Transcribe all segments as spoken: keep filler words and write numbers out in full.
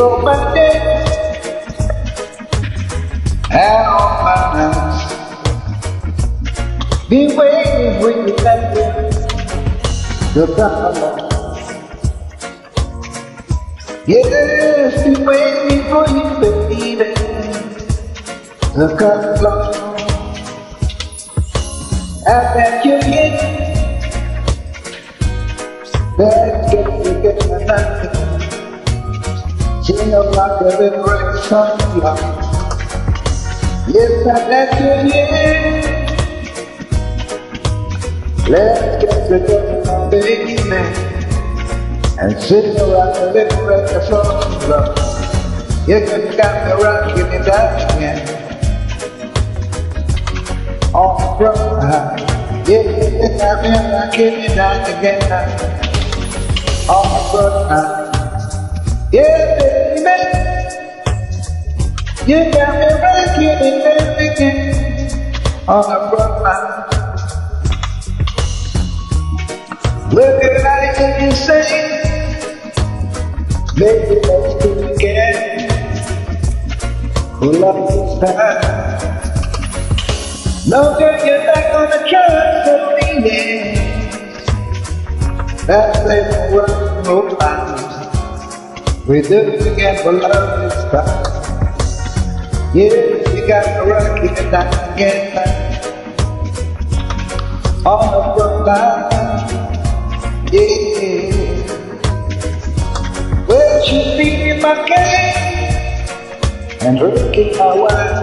on my day and on my nights. Been waiting for you back there to come along. Yes, been waiting for you, baby, to come along. I bet you get let's get together nothing. She know like a little red sunflower. Yes, I let you in. Let's get together now, baby man, and sit around a little red sunflower. You just got me rocking it out again. On the front line, yeah, you got me rocking it out again now. On the front line. Yeah, baby, you got me rocking it again on the front line. Look at like you say, maybe let's do it again. Who loves this time? No girl, you're not gonna trust me, yeah. That's the world no time. We do it again for love this time. Yeah, you got to rock it down again. On the front line, yeah. Well, she's feeding my cake and drinking my wine.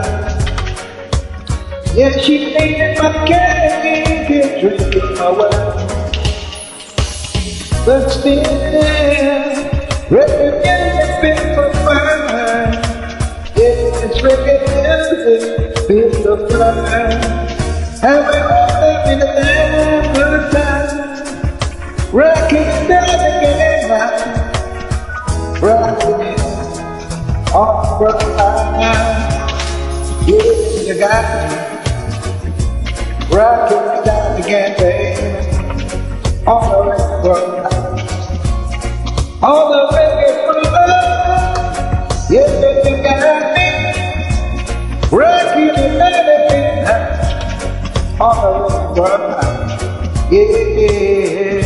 Yeah, she's feeding my cake and drinking my wine. But still, reggae music feels so fine. Yeah, it's reggae music feels so fine. And we all live in the land of time. Rocking it down again now. Rocking it on the front line. Yeah, you got me. Rocking it down again, baby. On the front line. All the reggae for love, yeah, baby, got me rocking it down again on the reggae, yeah.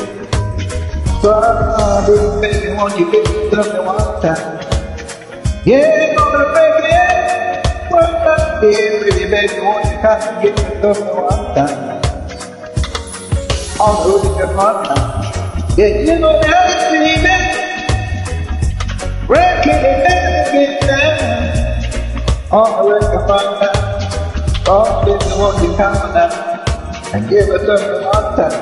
Sorry, baby, won't you give me something one time? Yeah, on the reggae, one time, yeah, pretty baby, won't you come and give me something one time? On the reggae, one time. Yeah, you know that, baby, rocking it down again on the record front time. Oh, baby, won't you come now and give us something one time?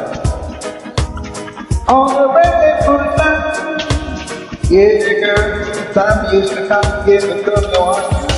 On the record front time. Yeah, girl, time you used to come and give us something one time.